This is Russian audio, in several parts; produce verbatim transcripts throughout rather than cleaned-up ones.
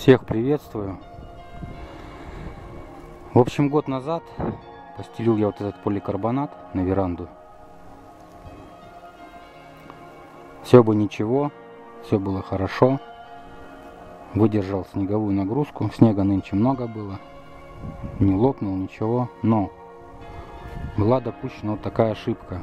Всех приветствую. В общем, год назад постелил я вот этот поликарбонат на веранду. Все бы ничего, все было хорошо. Выдержал снеговую нагрузку. Снега нынче много было. Не лопнул ничего. Но была допущена вот такая ошибка.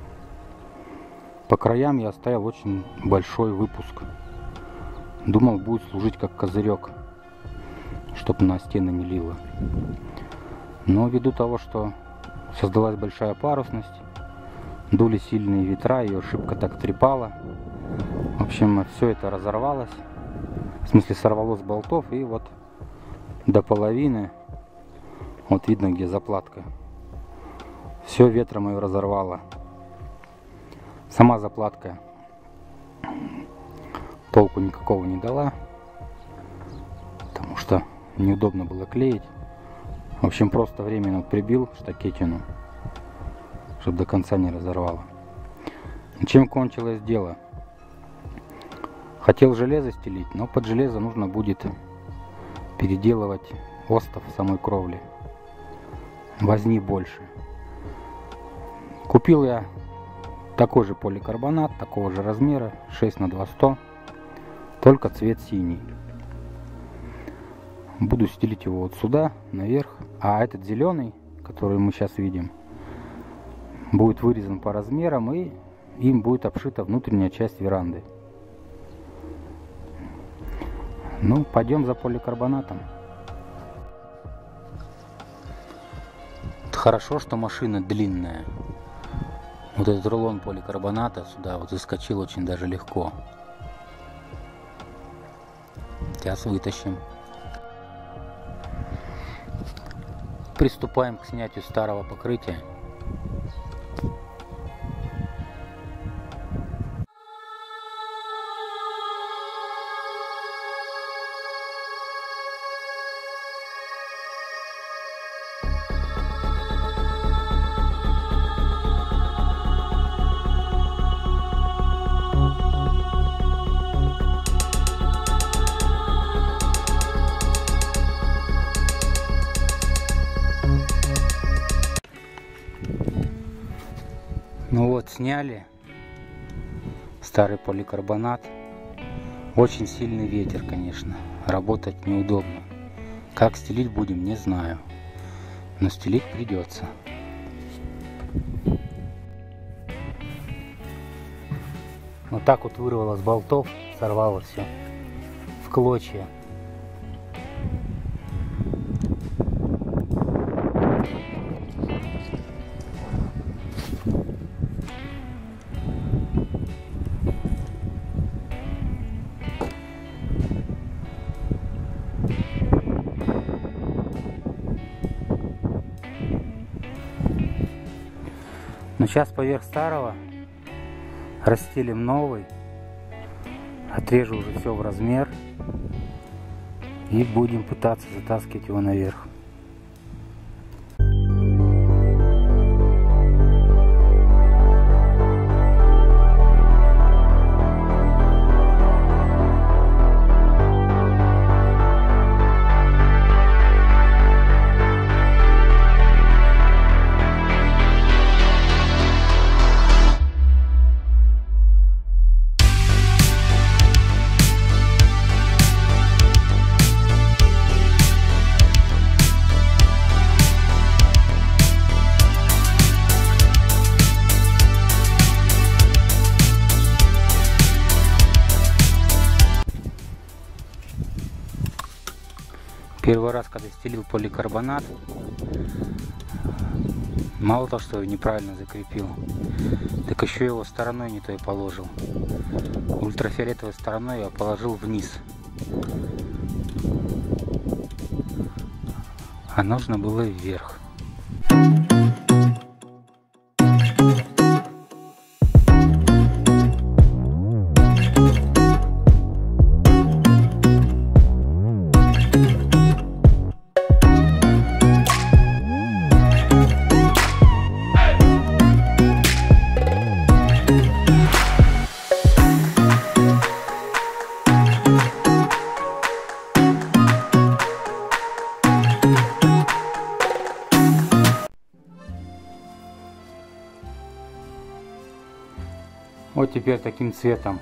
По краям я оставил очень большой выпуск. Думал, будет служить как козырек, чтобы на стены не лило. Но ввиду того, что создалась большая парусность, дули сильные ветра, ее шибко так трепало. В общем, все это разорвалось. В смысле, сорвалось с болтов, и вот до половины, вот видно, где заплатка, все ветром ее разорвало. Сама заплатка толку никакого не дала, потому что неудобно было клеить. В общем, просто временно прибил штакетину, чтобы до конца не разорвало. Чем кончилось дело? Хотел железо стелить, но под железо нужно будет переделывать остов самой кровли. Возни больше. Купил я такой же поликарбонат, такого же размера, шесть на два сто, только цвет синий. Буду стелить его вот сюда, наверх. А этот зеленый, который мы сейчас видим, будет вырезан по размерам, и им будет обшита внутренняя часть веранды. Ну, пойдем за поликарбонатом. Хорошо, что машина длинная. Вот этот рулон поликарбоната сюда вот заскочил очень даже легко. Сейчас вытащим. Приступаем к снятию старого покрытия. Ну вот, сняли старый поликарбонат. Очень сильный ветер, конечно. Работать неудобно. Как стелить будем, не знаю. Но стелить придется. Вот так вот вырвало с болтов, сорвало все в клочья. Но сейчас поверх старого расстелим новый, отрежу уже все в размер и будем пытаться затаскивать его наверх. Первый раз, когда стелил поликарбонат, мало того, что я неправильно закрепил, так еще его стороной не той положил. Ультрафиолетовой стороной я положил вниз. А нужно было вверх. Вот теперь таким цветом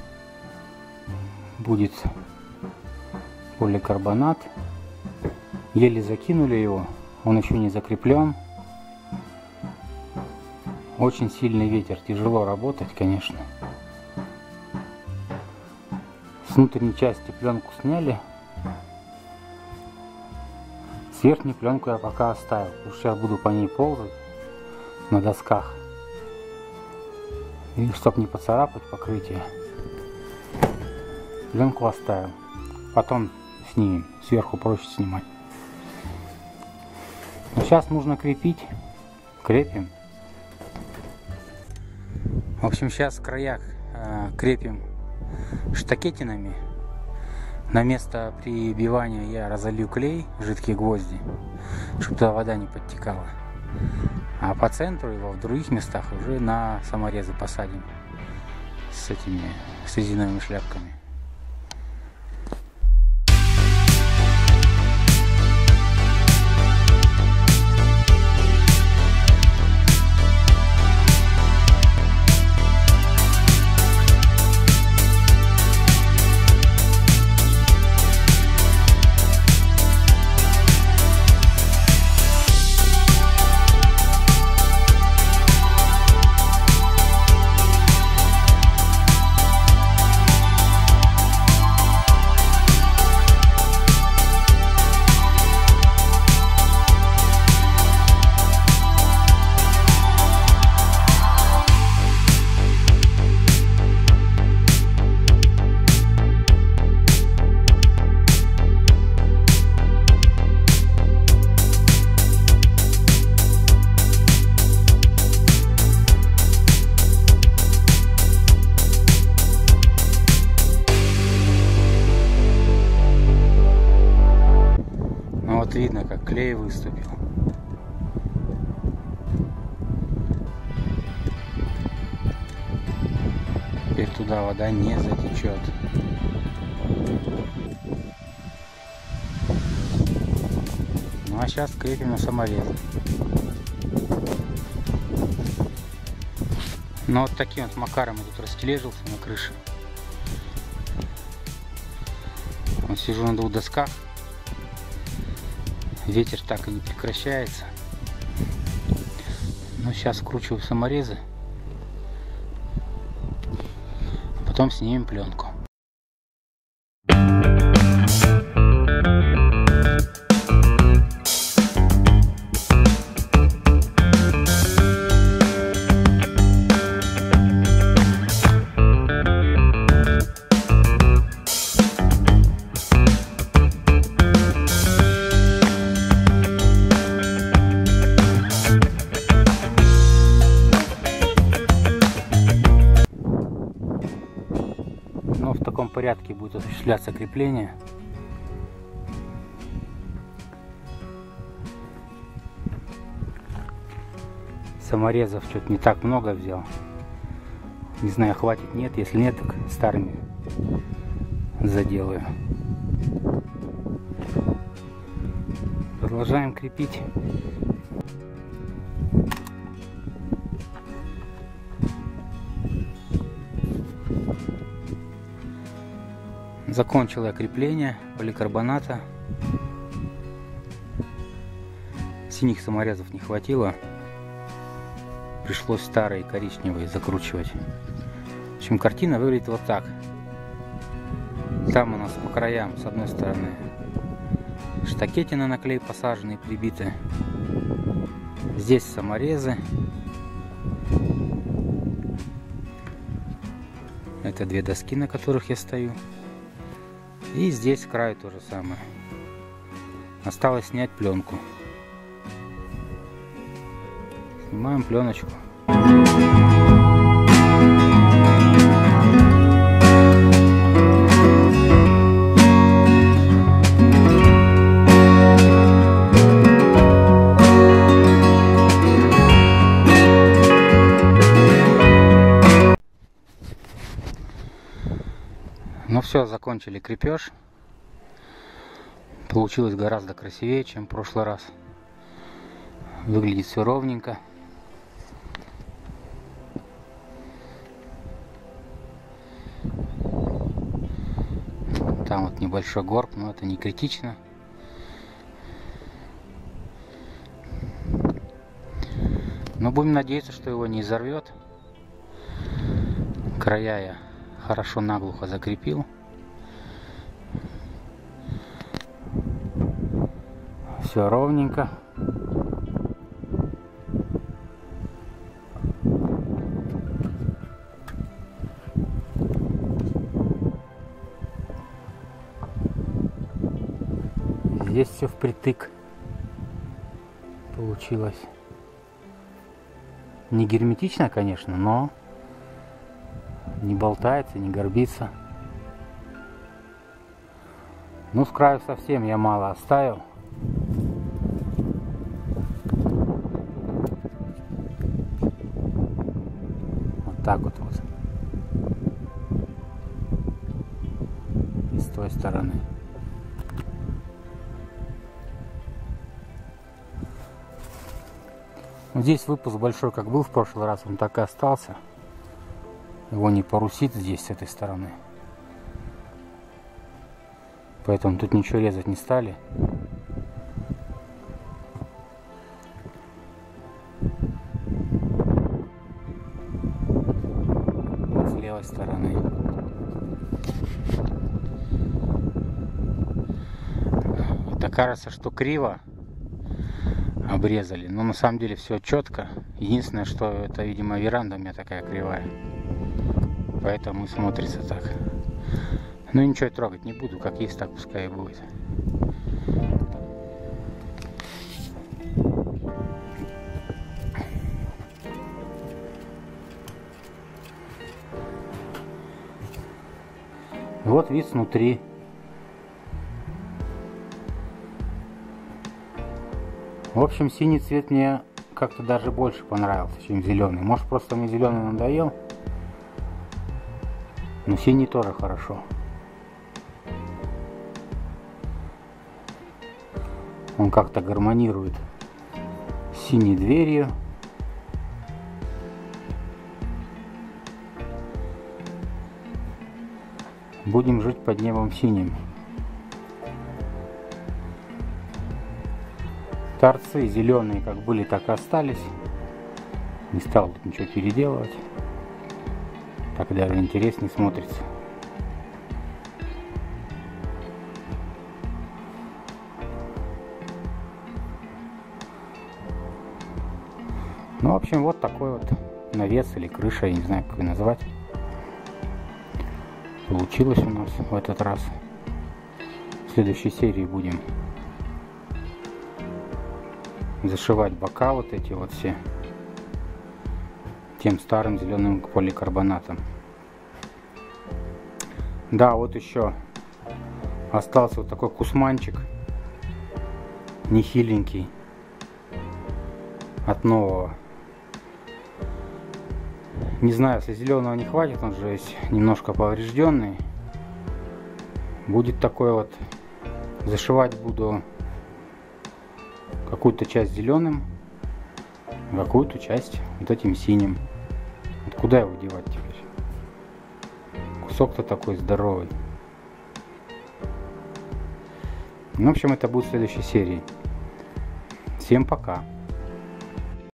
будет поликарбонат. Еле закинули его, он еще не закреплен. Очень сильный ветер, тяжело работать, конечно. С внутренней части пленку сняли. С верхней пленку я пока оставил, потому что сейчас буду по ней ползать на досках. И чтобы не поцарапать покрытие, пленку оставил. Потом снимем, сверху проще снимать. Но сейчас нужно крепить. Крепим. В общем, сейчас в краях э, крепим штакетинами. На место прибивания я разолью клей, жидкие гвозди, чтобы туда вода не подтекала. А по центру его в других местах уже на саморезы посадим с этими с резиновыми шляпками. Видно, как клей выступил. Теперь туда вода не затечет. Ну а сейчас крепим на саморезы. Ну вот таким вот макаром я тут растележился на крыше. Вот сижу на двух досках. Ветер так и не прекращается. Но сейчас вкручиваю саморезы, а потом снимем пленку. Но в таком порядке будет осуществляться крепление. Саморезов что-то не так много взял. Не знаю, хватит, нет. Если нет, так старыми заделаю. Продолжаем крепить. Закончил я крепление поликарбоната. Синих саморезов не хватило. Пришлось старые коричневые закручивать. В общем, картина выглядит вот так. Там у нас по краям, с одной стороны, штакетины на клей посажены и прибиты. Здесь саморезы. Это две доски, на которых я стою. И здесь край то же самое. Осталось снять пленку. Снимаем пленочку. Ну все, закончили крепеж. Получилось гораздо красивее, чем в прошлый раз. Выглядит все ровненько. Там вот небольшой горб, но это не критично. Но будем надеяться, что его не изорвет. Края я хорошо наглухо закрепил. Все ровненько. Здесь все впритык получилось. Не герметично, конечно, но не болтается, не горбится. Ну, с краю совсем я мало оставил. Вот так вот вот. И с той стороны. Здесь выпуск большой, как был в прошлый раз, он так и остался. Его не порусит здесь, с этой стороны. Поэтому тут ничего резать не стали. С левой стороны. Это кажется, что криво обрезали, но на самом деле все четко. Единственное, что это, видимо, веранда у меня такая кривая, поэтому и смотрится так. Ну ничего, трогать не буду, как есть, так пускай и будет. Вот вид снутри. В общем, синий цвет мне как-то даже больше понравился, чем зеленый. Может, просто мне зеленый надоел, но синий тоже хорошо. Он как-то гармонирует с синей дверью. Будем жить под небом синим. Торцы зеленые как были, так и остались. Не стал тут ничего переделывать. Так даже интереснее смотрится. Ну, в общем, вот такой вот навес или крыша, я не знаю, как ее назвать, получилось у нас в этот раз. В следующей серии будем зашивать бока вот эти вот все тем старым зеленым поликарбонатом. Да, вот еще остался вот такой кусманчик нехиленький от нового. Не знаю, если зеленого не хватит, он же есть немножко поврежденный. Будет такой вот. Зашивать буду какую-то часть зеленым, какую-то часть вот этим синим. Вот куда его девать теперь? Кусок-то такой здоровый. Ну, в общем, это будет в следующей серии. Всем пока.